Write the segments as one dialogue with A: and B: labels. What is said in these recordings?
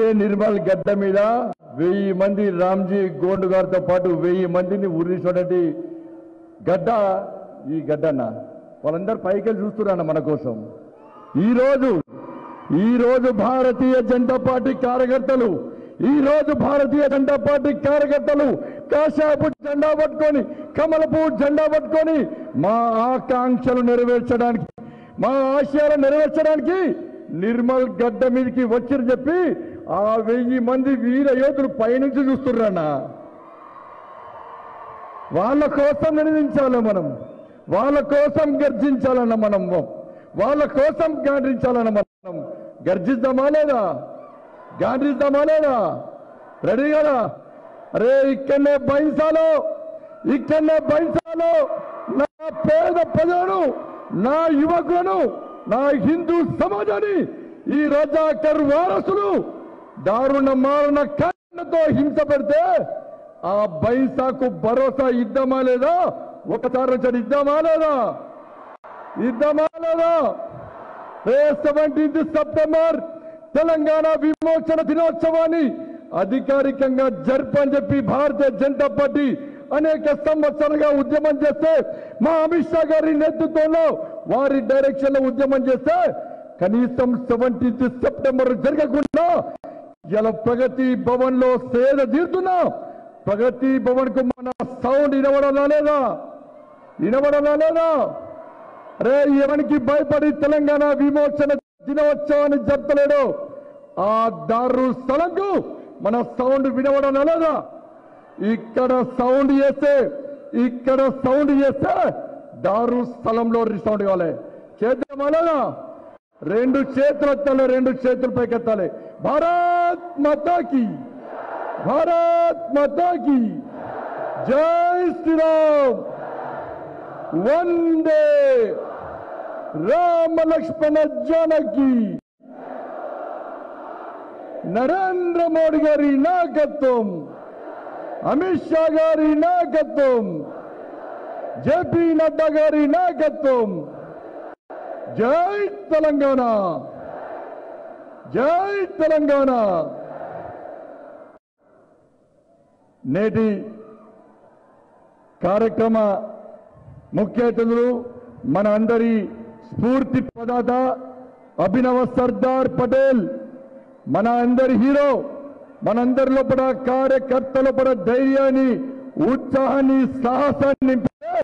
A: ఇదే నిర్మల్ గడ్డ మీద 1000 మంది రామ్జీ గోండు గారితో పాటు 1000 మందిని ఉరిసినటువంటి గడ్డ ఈ గడ్డన్న. వాళ్ళందరూ పైకి చూస్తున్నారన్న మన కోసం. ఈ రోజు భారతీయ జనతా పార్టీ కార్యకర్తలు కాషాయపు జెండా పట్టుకొని, కమలపు జెండా పట్టుకొని మా ఆకాంక్షలు నెరవేర్చడానికి, మా ఆశయాలు నెరవేర్చడానికి నిర్మల్ గడ్డ మీదకి వచ్చిని చెప్పి ఆ 1000 మంది వీర యోధులు పైనుంచి చూస్తున్నారన్న. వాళ్ళ కోసం నినదించాలి మనం, వాళ్ళ కోసం గర్జించాలన్న మనం, వాళ్ళ కోసం గాండ్రించాలన్న మనం. గర్జిద్దామా లేదా? గాండ్రిద్దామా లేదా? రెడీ కదా? అరే ఇక్కడనే బైంసాలో నా పేద ప్రజలను, నా యువకులను, నా హిందూ సమాజాన్ని ఈ రజాకర్ వారసులు దారుణ మారణ కారణంతో హింస పెడితే ఆ బైంసాకు భరోసా ఇద్దామా లేదా? ఒకసారి వచ్చాడు, ఇద్దామా లేదా? 17th సెప్టెంబర్ తెలంగాణ విమోచన దినోత్సవాన్ని అధికారికంగా జరపని చెప్పి భారతీయ జనతా పార్టీ అనేక సంవత్సరాలుగా ఉద్యమం చేస్తే, మా అమిత్ షా గారి నేతృత్వంలో వారి డైరెక్షన్ లో ఉద్యమం చేస్తే కనీసం 17th సెప్టెంబర్ జరగకుండా ఇలా ప్రగతి భవన్ లో సేద తీరుతున్నా. ప్రగతి భవన్ కు మన సౌండ్ వినబడాలా లేదా? అరే ఎవరికి భయపడి తెలంగాణ విమోచన దినోత్సవాన్ని జరపలేడు ఆ దారు స్థలంకు మన సౌండ్ వినబడాలా లేదా? ఇక్కడ సౌండ్ చేస్తే దారు స్థలంలో సౌండ్ కావాలి. చేద్దామా లేదా? 2 చేతులు ఎత్తాలి, 2 చేతులు పైకెత్తాలి. భారత్ మాతా కీ జై శ్రీరామ్. వందే రామ లక్ష్మణ జానకి. నరేంద్ర మోడీ గారి నాయకత్వం, అమిత్ షా గారి నాయకత్వం, జేపీ నడ్డా గారి నాయకత్వం. జై తెలంగాణ. నేటి కార్యక్రమ ముఖ్య అతిథులు మన అందరి స్ఫూర్తి ప్రదాత అభినవ సర్దార్ పటేల్, మన అందరి హీరో, మనందరి లోపల కార్యకర్తల లోపల ధైర్యాన్ని, ఉత్సాహాన్ని, సాహసాన్ని నింపే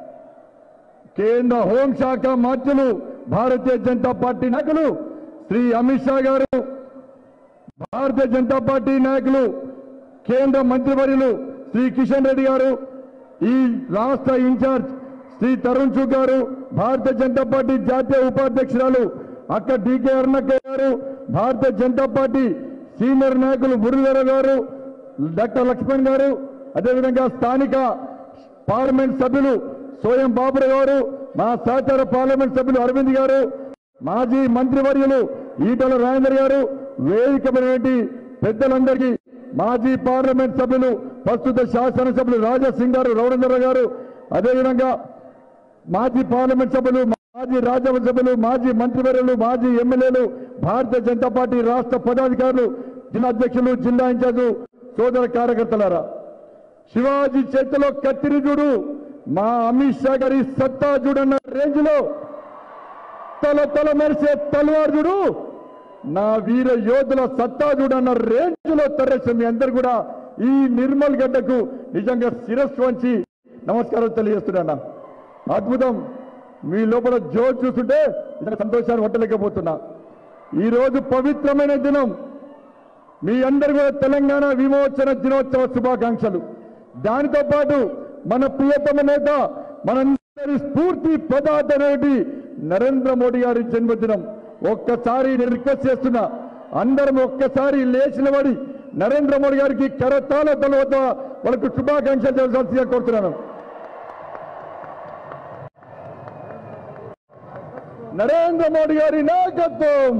A: కేంద్ర హోంశాఖ మంత్రులు, భారతీయ జనతా పార్టీ నాయకులు శ్రీ అమిత్ షా గారు, భారతీయ జనతా పార్టీ నాయకులు కేంద్ర మంత్రివర్యులు శ్రీ కిషన్ రెడ్డి గారు, ఈ రాష్ట్ర ఇన్ఛార్జ్ శ్రీ తరుణ్ చుగ్ గారు, భారతీయ జనతా పార్టీ జాతీయ ఉపాధ్యక్షురాలు అక్క డికే అరుణక్క గారు, భారతీయ జనతా పార్టీ సీనియర్ నాయకులు మురళీధర గారు, డాక్టర్ లక్ష్మణ్ గారు, అదేవిధంగా స్థానిక పార్లమెంట్ సభ్యులు సోయం బాబురావు గారు, మా సహచార పార్లమెంట్ సభ్యులు అరవింద్ గారు, మాజీ మంత్రివర్యులు ఈటల రాజేందర్ గారు, వేదికమైనటువంటి పెద్దలందరికీ, మాజీ పార్లమెంట్ సభ్యులు ప్రస్తుత శాసనసభ్యులు రాజాసింగ్ గారు, రౌడేంద్ర గారు, అదేవిధంగా మాజీ పార్లమెంట్ సభ్యులు, మాజీ రాజ్యసభ సభ్యులు, మాజీ మంత్రివర్యులు, మాజీ ఎమ్మెల్యేలు, భారతీయ జనతా పార్టీ రాష్ట్ర పదాధికారులు, జిల్లా అధ్యక్షులు, జిల్లా ఇన్ఛార్జు, సోదర కార్యకర్తలారా, శివాజీ చేతిలో కత్తిరి చూడు, మా అమిత్ షా గారి సత్తా చూడన్న రేంజ్ లో తల మెరిసే తలవారు చూడు, నా వీర యోధుల సత్తా చూడన్న రేంజ్ లో తరలిసిన మీ అందరు కూడా ఈ నిర్మల్ గడ్డకు నిజంగా శిరస్సు వంచి నమస్కారం తెలియజేస్తున్నా. అద్భుతం. మీ లోపల జోరు చూస్తుంటే నిజంగా సంతోషాన్ని పట్టలేకపోతున్నా. ఈ రోజు పవిత్రమైన దినం. మీ అందరు కూడా తెలంగాణ విమోచన దినోత్సవ శుభాకాంక్షలు. దానితో పాటు మన ప్రియతమ నేత, మనందరి స్ఫూర్తి ప్రదాత నరేంద్ర మోడీ గారి జన్మదినం. ఒక్కసారి నేను రిక్వెస్ట్ చేస్తున్నా, అందరం ఒక్కసారి లేచిన పడి నరేంద్ర మోడీ గారికి కరతాళ తర్వాత వాళ్ళకు శుభాకాంక్షలు చేయాల్సిందిగా కోరుతున్నాను. నరేంద్ర మోడీ గారి నాయకత్వం,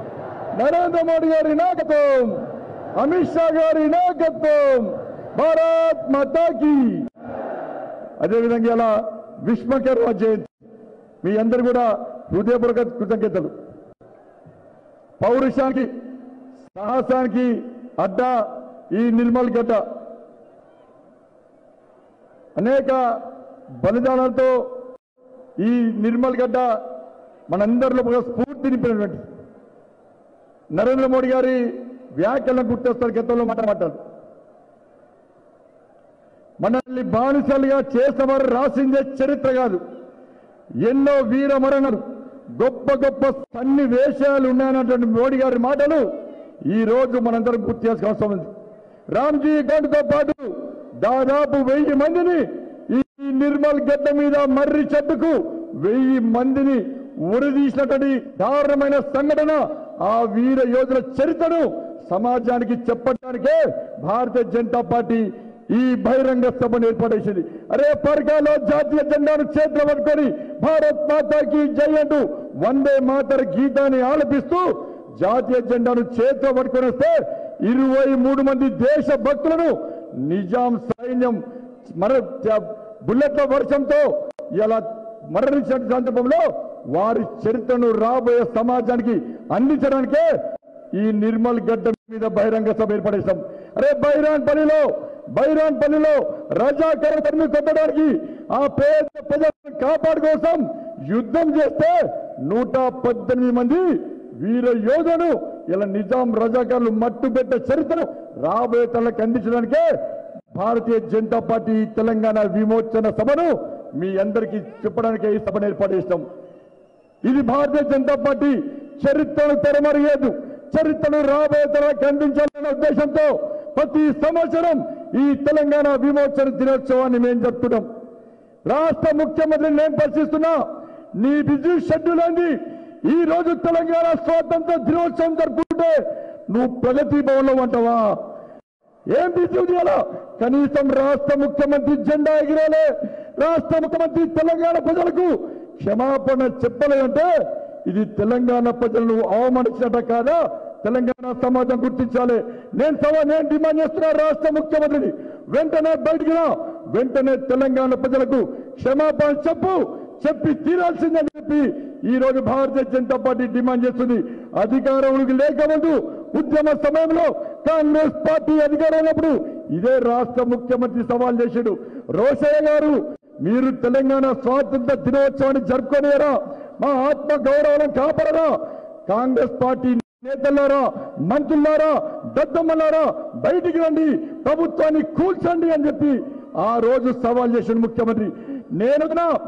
A: అమిత్ షా గారి నాయకత్వం, భారత్ మాతా కీ. అదేవిధంగా ఇలా విశ్వకర్మ జయంతి. మీ అందరు కూడా హృదయపూర్వక కృతజ్ఞతలు. పౌరుషానికి సాహసానికి అడ్డా ఈ నిర్మల్ గడ్డ అనేక బలిదానాలతో ఈ నిర్మల్ గడ్డ మనందరిలో ఒక స్ఫూర్తి నింపినటువంటి నరేంద్ర మోడీ గారి వ్యాఖ్యలను గుర్తొస్తారు. గతంలో మాట్లాడతారు మనల్ని బానిసలుగా చేసేవారు రాసిందే చరిత్ర కాదు, ఎన్నో వీర మరణాలు గొప్ప గొప్ప సన్నివేశాలు ఉన్నాయన్నటువంటి మోడీ గారి మాటలు ఈ రోజు మనందరం గుర్తు చేసుకోవాల్సి ఉంది. రామ్జీ గండ్తో పాటు దాదాపు 1000 మందిని ఈ నిర్మల్ గడ్డ మీద మర్రి చెట్టుకు 1000 మందిని ఉరిదీసినటువంటి దారుణమైన సంఘటన ఆ వీర యోధుల చరిత్రను సమాజానికి చెప్పడానికే భారతీయ జనతా పార్టీ ఈ బహిరంగ సభను ఏర్పాటేసింది. అరే పర్గాలో జాతీయ జెండాను చేతిలో పట్టుకొని భారత్ మాతాకి జై అంటూ వందే మాతర గీతాన్ని ఆలపిస్తూ జాతీయ జెండాను చేతిలో పట్టుకొని వస్తే 23 మంది దేశ భక్తులను నిజాం సైన్యం బుల్లెట్ల వర్షంతో ఇలా మరణించిన సందర్భంలో వారి చరిత్రను రాబోయే సమాజానికి అందించడానికే ఈ నిర్మల్ గడ్డ మీద బహిరంగ సభ ఏర్పడేశాం. అరే బైరాన్ పల్లిలో రజాకర తరిమి కొట్టడానికి ఆ పేద ప్రజలను కాపాడు కోసం యుద్ధం చేస్తే 118 మంది వీర యోధులను ఇలా నిజాం రజాకారులు మట్టుబెట్టే చరిత్రను రాబోయే తనకు అందించడానికే భారతీయ జనతా పార్టీ తెలంగాణ విమోచన సభను మీ అందరికీ చెప్పడానికే ఈ సభను ఏర్పాటు చేస్తాం. ఇది భారతీయ జనతా పార్టీ చరిత్రను తెరమరిగేదు, చరిత్రను రాబోయే తరానికి అందించాలనే ఉద్దేశంతో ప్రతి సంవత్సరం ఈ తెలంగాణ విమోచన దినోత్సవాన్ని మేము జరుపుతున్నాం. రాష్ట్ర ముఖ్యమంత్రిని నేను ప్రశ్నిస్తున్నా, నీ బిజీ షెడ్యూల్ ఏంది? ఈ రోజు తెలంగాణ స్వాతంత్ర దినోత్సవం జరుపుకుంటే నువ్వు ప్రగతి భవన్లో అంటావా? ఏం బిజీ చేయాలా? కనీసం రాష్ట్ర ముఖ్యమంత్రి జెండా ఎగిరాలే, రాష్ట్ర ముఖ్యమంత్రి తెలంగాణ ప్రజలకు క్షమాపణ చెప్పలేదంటే ఇది తెలంగాణ ప్రజలను అవమానించినట్ట కాదా? తెలంగాణ సమాజం గుర్తించాలి. నేను డిమాండ్ చేస్తున్నా రాష్ట్ర ముఖ్యమంత్రిని వెంటనే బయటికి రా, వెంటనే తెలంగాణ ప్రజలకు క్షమాపణ చెప్పి తీరాల్సిందని చెప్పి ఈ రోజు భారతీయ జనతా పార్టీ డిమాండ్ చేస్తుంది. అధికారంలోకి లేకముందు ఉద్యమ సమయంలో కాంగ్రెస్ పార్టీ అధికారం ఉన్నప్పుడు ఇదే రాష్ట్ర ముఖ్యమంత్రి సవాల్ చేశాడు. రోషయ్య గారు, మీరు తెలంగాణ స్వాతంత్ర దినోత్సవాన్ని జరుపుకోలేరా? మా ఆత్మ గౌరవాలను కాపాడరా? కాంగ్రెస్ పార్టీ నేతలారా, మంత్రులారా, దద్దమ్మలారా బయటికి రండి, ప్రభుత్వాన్ని కూల్చండి అని చెప్పి ఆ రోజు సవాల్ చేసిన ముఖ్యమంత్రి. నేను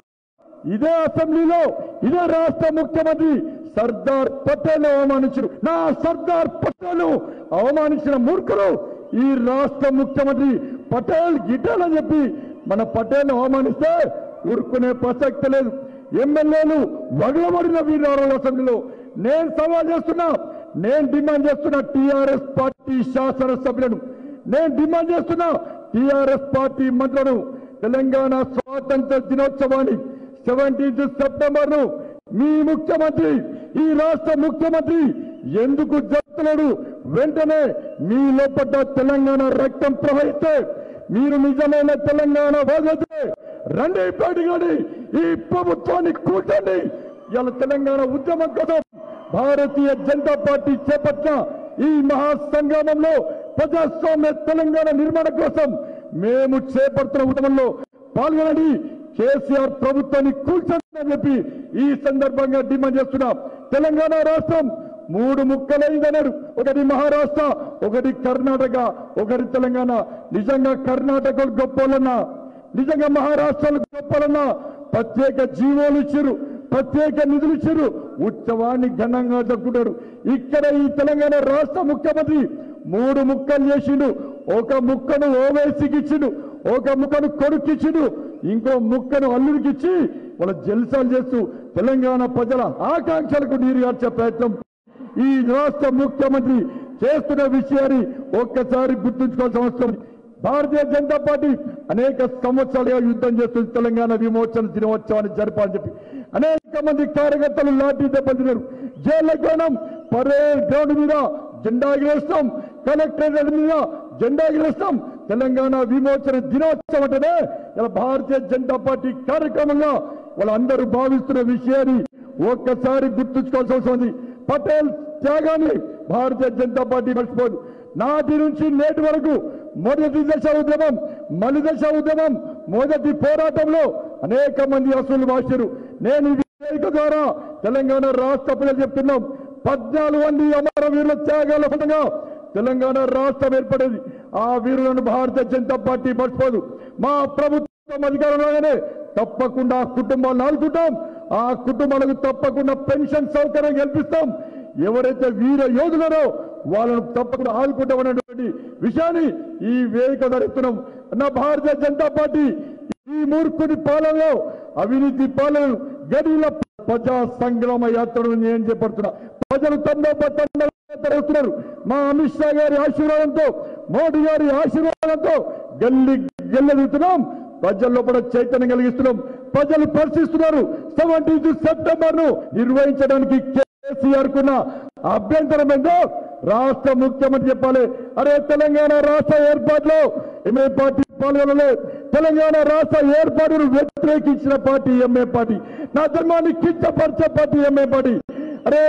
A: ఇదే అసెంబ్లీలో ఇదే రాష్ట్ర ముఖ్యమంత్రి సర్దార్ పటేల్ అవమానించారు. నా సర్దార్ పటేల్ అవమానించిన మూర్ఖులు ఈ రాష్ట్ర ముఖ్యమంత్రి పటేల్ గిటేల్ అని చెప్పి మన పటేల్ అవమానిస్తే ఊరుకునే ప్రసక్తి లేదు. ఎమ్మెల్యేలు వగలబడిన వీరాల అసెంబ్లీలో నేను సవాల్ చేస్తున్నా, నేను డిమాండ్ చేస్తున్నా టీఆర్ఎస్ పార్టీ శాసనసభ్యులను, నేను డిమాండ్ చేస్తున్నా టీఆర్ఎస్ పార్టీ మంత్రులను తెలంగాణ స్వాతంత్ర దినోత్సవాన్ని 17 సెప్టెంబర్ను మీ ముఖ్యమంత్రి ఈ రాష్ట్ర ముఖ్యమంత్రి ఎందుకు జరుపుతున్నాడు? వెంటనే మీ లోపల తెలంగాణ రక్తం ప్రవహిస్తే, మీరు నిజమైన తెలంగాణ వాదతే రండి, బయటగాడి ఈ ప్రభుత్వాన్ని కూర్చోండి. ఇలా తెలంగాణ ఉద్యమం కోసం భారతీయ జనతా పార్టీ చేపట్టిన ఈ మహాసంగ్రామంలో ప్రజాస్వామ్య తెలంగాణ నిర్మాణం కోసం మేము చేపడుతున్న ఉద్యమంలో పాల్గొనండి. కేసీఆర్ ప్రభుత్వాన్ని కూల్చొని చెప్పి ఈ సందర్భంగా డిమాండ్ చేస్తున్నాం. తెలంగాణ రాష్ట్రం 3 ముక్కలైందన్నారు. ఒకటి మహారాష్ట్ర, ఒకటి కర్ణాటక, ఒకటి తెలంగాణ. నిజంగా కర్ణాటకలు గొప్పలన్నా, నిజంగా మహారాష్ట్రలు గొప్పలన్నా ప్రత్యేక జీవోలు ఇచ్చారు, ప్రత్యేక నిధులు ఇచ్చారు, ఉత్సవాన్ని ఘనంగా జరుపుకుంటారు. ఇక్కడ ఈ తెలంగాణ రాష్ట్ర ముఖ్యమంత్రి 3 ముక్కలు చేసిండు. ఒక ముక్కను ఓవైసీకి ఇచ్చిండు, ఒక ముక్కను కొడుకిచ్చిండు, ఇంకో ముక్కను అల్లుడికిచ్చి వాళ్ళ జల్సాలు చేస్తూ తెలంగాణ ప్రజల ఆకాంక్షలకు నీరుగార్చే ప్రయత్నం ఈ రాష్ట్ర ముఖ్యమంత్రి చేస్తున్న విషయాన్ని ఒక్కసారి గుర్తుంచుకోవాల్సిన అవసరం. భారతీయ జనతా పార్టీ అనేక సంవత్సరాలుగా యుద్ధం చేస్తుంది తెలంగాణ విమోచన దినోత్సవాన్ని జరపాలని చెప్పి. అనేక మంది కార్యకర్తలు లాఠీ దెబ్బతిన్నారు. జైళ్ళకు పోయినాం, పరేడ్ గ్రౌండ్ మీద జెండా ఎగరేస్తాం, కలెక్టరేట్ మీద జెండా ఎగరేస్తాం. తెలంగాణ విమోచన దినోత్సవం అంటేనే ఇలా భారతీయ జనతా పార్టీ కార్యక్రమంగా వాళ్ళందరూ భావిస్తున్న విషయాన్ని ఒక్కసారి గుర్తుంచుకోవాల్సి వస్తుంది. పటేల్ త్యాగాన్ని భారతీయ జనతా పార్టీ మర్చిపోదు. నాటి నుంచి నేటి వరకు మొదటి దశ ఉద్యమం, మలి దశ ఉద్యమం, మొదటి పోరాటంలో అనేక మంది అసలు భాషలు. నేను ఈ వేదిక ద్వారా తెలంగాణ రాష్ట్ర ప్రజలు చెప్తున్నాం, 14 మంది అమరవీరుల త్యాగాల ఫలంగా తెలంగాణ రాష్ట్రం ఏర్పడేది. ఆ వీరులను భారతీయ జనతా పార్టీ మర్చిపోదు. మా ప్రభుత్వం అధికారంలోనే తప్పకుండా ఆ కుటుంబాలను ఆదుకుంటాం. ఆ కుటుంబాలకు తప్పకుండా పెన్షన్ సౌకర్యం కల్పిస్తాం. ఎవరైతే వీర యోధులరో వాళ్ళను తప్పకుండా ఆదుకుంటామనేటువంటి విషయాన్ని ఈ వేదిక ధరిస్తున్నాం. నా భారతీయ జనతా పార్టీ ఈ మూర్ఖుని పాలనలో, అవినీతి పాలనను గడిల ప్రజా సంగ్రామ యాత్రను నేను చేపడుతున్నా. ప్రజలు తండ్రుతున్నారు. మా అమిత్ షా గారి ఆశీర్వాదంతో, మోడీ గారి ఆశీర్వాదంతో గల్లి గెల్లెదుతున్నాం. ప్రజల్లో కూడా చైతన్యం కలిగిస్తున్నాం. ప్రజలు పరిశీలిస్తున్నారు. 17 సెప్టెంబర్ ను నిర్వహించడానికి కేసీఆర్ కున్న అభ్యంతరం ఏందో రాష్ట్ర ముఖ్యమంత్రి చెప్పాలి. అరే తెలంగాణ రాష్ట్ర ఏర్పాటులో ఎంఏ పార్టీ పాల్గొనలే. తెలంగాణ రాష్ట్ర ఏర్పాటును వ్యతిరేకించిన పార్టీ ఎంఏ పార్టీ. నా ధర్మాన్ని కించపరిచే పార్టీ ఎంఏ పార్టీ. అరే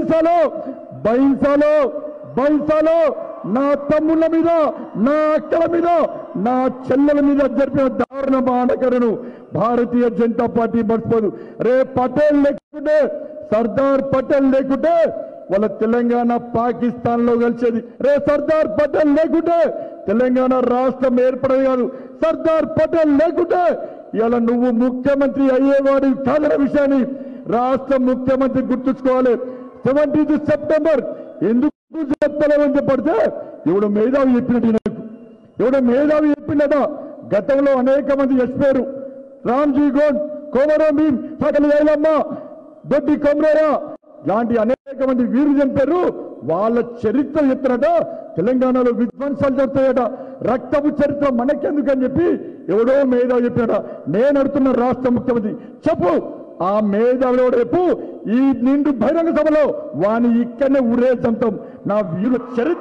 A: బైంసాలో నా తమ్ముళ్ళ మీద, నా అక్కల మీద, నా చెల్లెల మీద జరిపిన దారుణ మానకరను భారతీయ జనతా పార్టీ మర్చిపోదు. రే పటేల్ లేకుంటే, సర్దార్ పటేల్ లేకుంటే వాళ్ళ తెలంగాణ పాకిస్తాన్ లో కలిసేది. రే సర్దార్ పటేల్ లేకుంటే తెలంగాణ రాష్ట్రం ఏర్పడేది కాదు. సర్దార్ పటేల్ లేకుంటే ఇలా నువ్వు ముఖ్యమంత్రి అయ్యేవాడి కాదన్న విషయాన్ని రాష్ట్ర ముఖ్యమంత్రి గుర్తుంచుకోవాలి. 17 సెప్టెంబర్ ఎందుకు చెప్తలేమని చెప్పడితే ఎవడో మేధావి చెప్పినట్టు నాకు, ఎవడో మేధావి చెప్పిండట. గతంలో అనేక మంది చచ్చిపోయారు. రామ్జీ గోండ్, కోమరం భీం, సకలి ఐలమ్మ, దొడ్డి కొమరేరా లాంటి అనేక మంది వీరులు చంపారు. వాళ్ళ చరిత్ర చెప్తారట. తెలంగాణలో విధ్వంసాలు జరుగుతాయట. రక్తపు చరిత్ర మనకెందుకని చెప్పి ఎవడో మేధావి చెప్పాడ. నేను అడుగుతున్న రాష్ట్ర ముఖ్యమంత్రి చెప్పు, ఆ మేధావిలో రేపు ఈ నిండు బహిరంగ సభలో వాని ఇక్కడనే ఊరేజంతం. నా వీరుల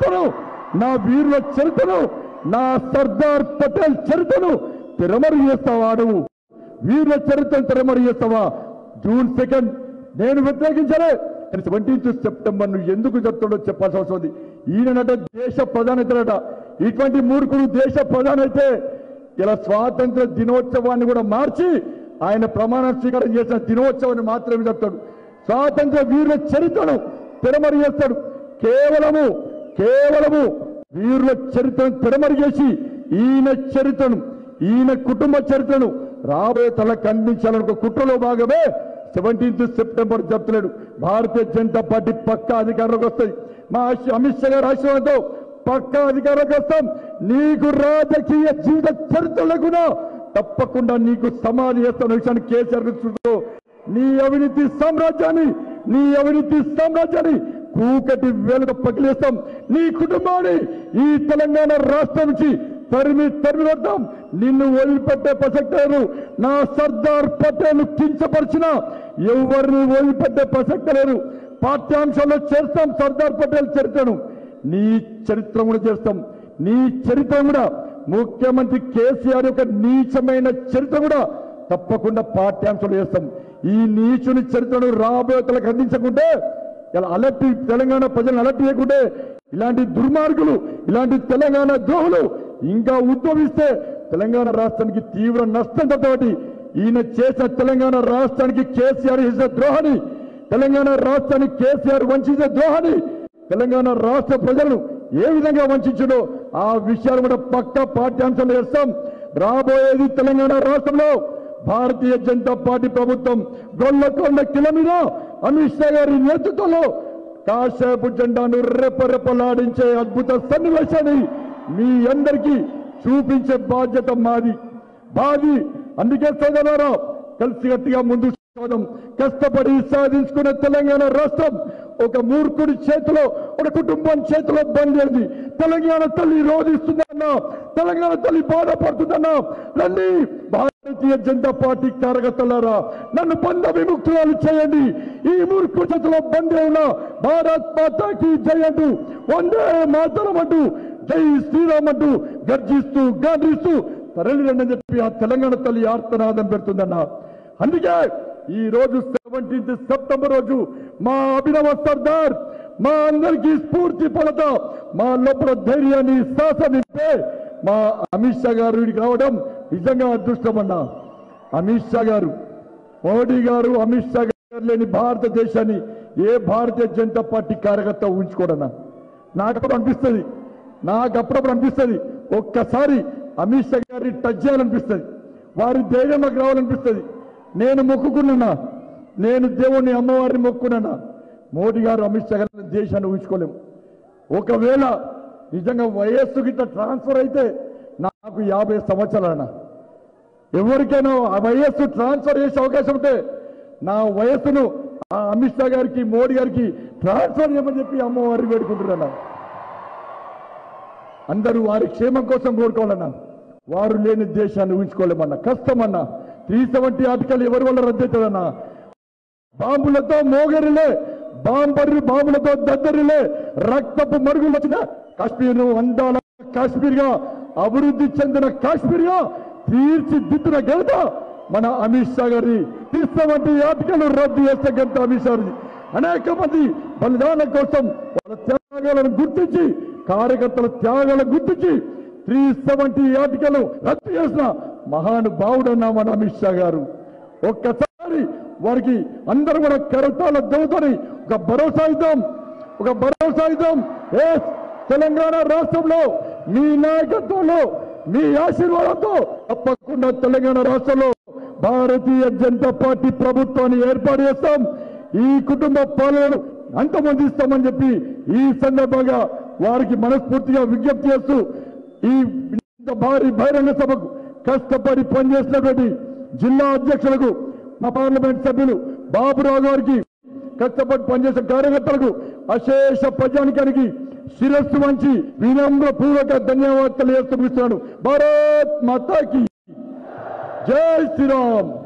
A: చరిత్రను, నా సర్దార్ పటేల్ చరిత్రను తెరమరు చేస్తావా? నువ్వు వీరుల చరిత్రను తెరమరు చేస్తావా? జూన్ 2 నేను వ్యతిరేకించలే. 17 సెప్టెంబర్ ను ఎందుకు చెప్తాడో చెప్పాల్సిన అవసరం ఉంది. ఈయనట దేశ ప్రధానత. ఇటువంటి మూర్ఖుడు దేశ ప్రధాని అయితే ఇలా స్వాతంత్ర దినోత్సవాన్ని కూడా మార్చి ఆయన ప్రమాణ స్వీకారం చేసిన దినోత్సవాన్ని మాత్రమే చెప్తాడు. స్వాతంత్ర వీరుల చరిత్రను తెరమరు చేస్తాడు. కేవలము వీరుల చరిత్రను తెరమరు చేసి ఈయన చరిత్రను, ఈయన కుటుంబ చరిత్రను రాబోయే తలకు అందించాలనుకో కుట్రలో భాగమే 17 సెప్టెంబర్ చెప్తున్నాడు. భారతీయ జనతా పార్టీ పక్కా అధికారంలోకి వస్తుంది. మా అమిత్ షా గారి ఆశీర్వాదంతో పక్కా అధికారంలోకి వస్తాం. నీకు రాజకీయ జీవిత చరిత్ర లేకుండా తప్పకుండా నీకు సమాధి చేస్తున్న విషయాన్ని కేసీఆర్ చూస్తూ నీ అవినీతి సామ్రాజ్యాన్ని కూకటి వేలుగా పగిలేస్తాం. నీ కుటుంబాన్ని ఈ తెలంగాణ రాష్ట్రం నుంచి తరిమి వద్దాం. నిన్ను వదిలిపెట్టే ప్రసక్తి లేదు. నా సర్దార్ పటేల్ కించపరిచిన ఎవరిని వదిలిపెట్టే ప్రసక్తి లేదు. పాఠ్యాంశాల్లో చేస్తాం సర్దార్ పటేల్ చరిత్రను. నీ చరిత్ర కూడా చేస్తాం. నీ చరిత్ర కూడా ముఖ్యమంత్రి కేసీఆర్ యొక్క నీచమైన చరిత్ర కూడా తప్పకుండా పాఠ్యాంశాలు చేస్తాం. ఈ నీచుని చరిత్రను రాబోయే తలకు అందించకుంటే, ఇలా అలర్ట్ తెలంగాణ ప్రజలను అలర్ట్ చేయకుంటే, ఇలాంటి దుర్మార్గులు, ఇలాంటి తెలంగాణ ద్రోహులు ఇంకా ఉద్భవిస్తే తెలంగాణ రాష్ట్రానికి తీవ్ర నష్టం తప్పటి. ఈయన చేసిన తెలంగాణ రాష్ట్రానికి కేసీఆర్ చేసిన ద్రోహాన్ని, తెలంగాణ రాష్ట్రానికి కేసీఆర్ వంచించిన ద్రోహాన్ని, తెలంగాణ రాష్ట్ర ప్రజలను ఏ విధంగా వంచించడో ఆ విషయాలు కూడా పక్కా పాఠ్యాంశాలు చేస్తాం. రాబోయేది తెలంగాణ రాష్ట్రంలో భారతీయ జనతా పార్టీ ప్రభుత్వం గొల్లకొండ కిల మీద అమిత్ షా గారి నేతృత్వంలో కాషాయపు జెండాను రెపరెపలాడించే అద్భుత సన్నివేశాన్ని మీ అందరికీ చూపించే బాధ్యత మాది. అందుకే సోదరులారా, కలిసికట్టుగా ముందుకు సాగం. కష్టపడి సాధించుకున్న తెలంగాణ రాష్ట్రం ఒక మూర్ఖుడి చేతిలో, ఒక కుటుంబం చేతిలో బందేది. తెలంగాణ తల్లి రోధిస్తుందన్నా, తెలంగాణ తల్లి బాధపడుతుందన్నా, రండి భారతీయ జనతా పార్టీ కార్యకర్తలారా, నన్ను బంధ విముక్తురాలు చేయండి. ఈ మూర్ఖుడి చేతిలో బందే ఉన్న భారత్ మాతాకి జై అంటూ, వందే మాతరం అంటూ, జై శ్రీరామ్ అంటూ గర్జిస్తూ గాండ్రిస్తూ తరలి రండి అని చెప్పి ఆ తెలంగాణ తల్లి ఆర్తనాదం పెడుతుందన్న. అందుకే ఈ రోజు 17 సెప్టెంబర్ రోజు మా అభినవ సర్దార్, మా అందరికీ స్ఫూర్తి పడతా మా లోపల ధైర్యాన్ని శ్వాస నింపే మా అమిత్ షా గారు వీడికి రావడం నిజంగా అదృష్టం అన్నా. అమిత్ షా గారు, మోడీ గారు, అమిత్ షా గారు లేని భారతదేశాన్ని ఏ భారతీయ జనతా పార్టీ కార్యకర్త ఊహించుకోడన్నా. నాకప్పుడు అనిపిస్తుంది ఒక్కసారి అమిత్ షా గారిని టచ్ చేయాలనిపిస్తుంది, వారి ధైర్యంలోకి రావాలనిపిస్తుంది. నేను మొక్కుకున్నా, నేను దేవుణ్ణి అమ్మవారిని మొక్కుకున్నా. మోడీ గారు, అమిత్ షా గారు దేశాన్ని ఊహించుకోలేము. ఒకవేళ నిజంగా వయస్సు గిట్ట ట్రాన్స్ఫర్ అయితే నాకు 50 సంవత్సరాలన్నా. ఎవరికైనా ఆ వయస్సు ట్రాన్స్ఫర్ చేసే అవకాశం ఉంటే నా వయస్సును ఆ అమిత్ షా గారికి, మోడీ గారికి ట్రాన్స్ఫర్ చేయమని చెప్పి అమ్మవారిని వేడుకుంటున్నా. అందరూ వారి క్షేమం కోసం కోరుకోవాలన్నా. వారు లేని దేశాన్ని ఊహించుకోలేమన్నా. కష్టమన్నా. 370 ఆర్టికల్ ఎవరి వల్ల రద్దవుతుందన్నా? బాంబులతో మోగరిలే, బాంబులతో దద్దరిలే, రక్తపు మరుగులు వచ్చిన కాశ్మీర్ అందాల కాశ్మీర్ గా, అభివృద్ధి చెందిన కాశ్మీర్ గా తీర్చిదిద్దిన ఘనత మన అమిత్ షా గారి. 370 ఆర్టికల్ రద్దు చేస్తే ఘనత అమిత్ షా గారిది. అనేక మంది బలిదానం కోసం వాళ్ళ త్యాగాలను గుర్తించి, కార్యకర్తల త్యాగాలను గుర్తించి 370 ఆర్టికల్ రద్దు చేసిన మహానుభావుడన్నా మన అమిత్ షా గారు. ఒక్కసారి వారికి అందరూ కూడా కరతాల దెబ్బతోని ఒక భరోసా ఇద్దాం. తెలంగాణ రాష్ట్రంలో మీ నాయకత్వంలో, మీ ఆశీర్వాదంతో తప్పకుండా తెలంగాణ రాష్ట్రంలో భారతీయ జనతా పార్టీ ప్రభుత్వాన్ని ఏర్పాటు చేస్తాం. ఈ కుటుంబ పాలనను అంతమొందిస్తామని చెప్పి ఈ సందర్భంగా వారికి మనస్ఫూర్తిగా విజ్ఞప్తి చేస్తూ, ఈ భారీ బహిరంగ సభకు కష్టపడి పనిచేసినటువంటి జిల్లా అధ్యక్షులకు, మా పార్లమెంట్ సభ్యులు బాబురావు గారికి, కష్టపడి పనిచేసిన కార్యకర్తలకు, అశేష ప్రజానికానికి శిరస్సు వంచి వినమ్ర పూర్వక ధన్యవాదాలు తెలియజేస్తున్నాను. భారత్ మాతాకి జై శ్రీరామ్.